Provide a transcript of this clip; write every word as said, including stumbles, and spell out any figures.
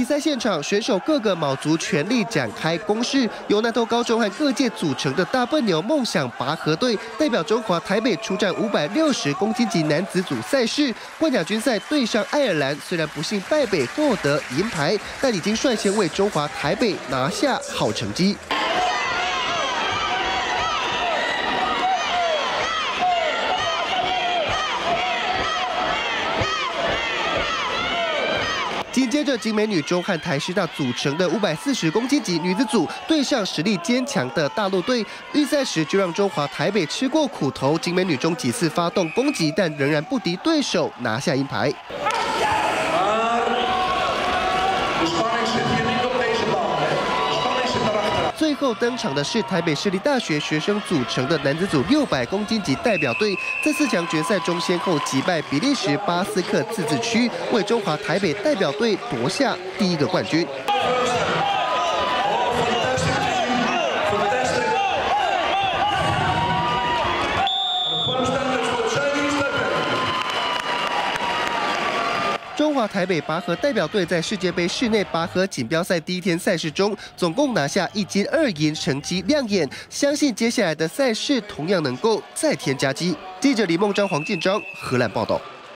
赛现场，选手各个卯足全力展开攻势，由南投高中和各界组成的大笨牛梦想拔河队代表中华台北出战五百六十公斤级男子组赛事，冠亚军赛对上爱尔兰，虽然不幸败北获得银牌，但已经率先为中华台北拿下好成绩。 紧接着，景美女中和台师大组成的五百四十公斤级女子组对上实力坚强的大陆队，预赛时就让中华台北吃过苦头。景美女中几次发动攻击，但仍然不敌对手，拿下银牌。 最后登场的是台北市立大学学生组成的男子组六百公斤级代表队，在四强决赛中先后击败比利时、巴斯克自治区，为中华台北代表队夺下第一个冠军。 中华台北拔河代表队在世界杯室内拔河锦标赛第一天赛事中，总共拿下一金二银，成绩亮眼。相信接下来的赛事同样能够再添佳绩。记者李梦章、黄建章，荷兰报道。